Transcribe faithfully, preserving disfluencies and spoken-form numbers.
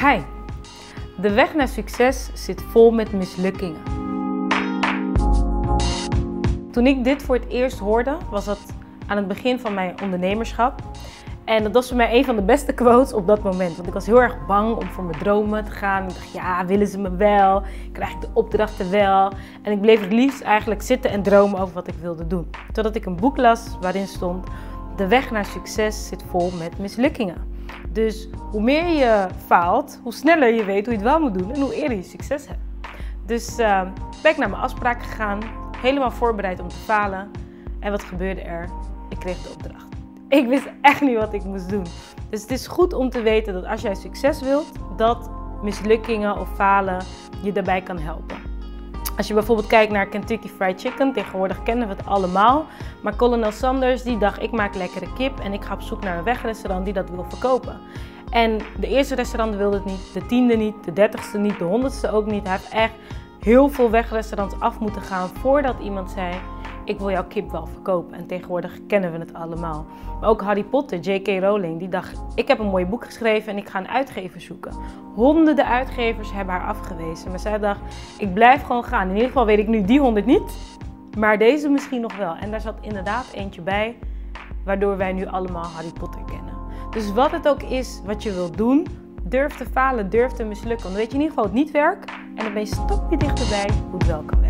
Hi, de weg naar succes zit vol met mislukkingen. Toen ik dit voor het eerst hoorde, was dat aan het begin van mijn ondernemerschap. En dat was voor mij een van de beste quotes op dat moment. Want ik was heel erg bang om voor mijn dromen te gaan. Ik dacht, ja, willen ze me wel? Krijg ik de opdrachten wel? En ik bleef het liefst eigenlijk zitten en dromen over wat ik wilde doen. Totdat ik een boek las waarin stond: de weg naar succes zit vol met mislukkingen. Dus hoe meer je faalt, hoe sneller je weet hoe je het wel moet doen en hoe eerder je succes hebt. Dus uh, ben ik naar mijn afspraak gegaan, helemaal voorbereid om te falen. En wat gebeurde er? Ik kreeg de opdracht. Ik wist echt niet wat ik moest doen. Dus het is goed om te weten dat als jij succes wilt, dat mislukkingen of falen je daarbij kan helpen. Als je bijvoorbeeld kijkt naar Kentucky Fried Chicken, tegenwoordig kennen we het allemaal. Maar Colonel Sanders die dacht, ik maak lekkere kip en ik ga op zoek naar een wegrestaurant die dat wil verkopen. En de eerste restaurant wilde het niet, de tiende niet, de dertigste niet, de honderdste ook niet. Hij heeft echt heel veel wegrestaurants af moeten gaan voordat iemand zei: ik wil jouw kip wel verkopen. En tegenwoordig kennen we het allemaal. Maar ook Harry Potter, J K Rowling, die dacht: ik heb een mooi boek geschreven en ik ga een uitgever zoeken. Honderden uitgevers hebben haar afgewezen. Maar zij dacht: ik blijf gewoon gaan. In ieder geval weet ik nu die honderd niet, maar deze misschien nog wel. En daar zat inderdaad eentje bij, waardoor wij nu allemaal Harry Potter kennen. Dus wat het ook is wat je wilt doen, durf te falen, durf te mislukken. Dan weet je in ieder geval het niet werkt en dan ben je een stapje dichterbij hoe het wel kan.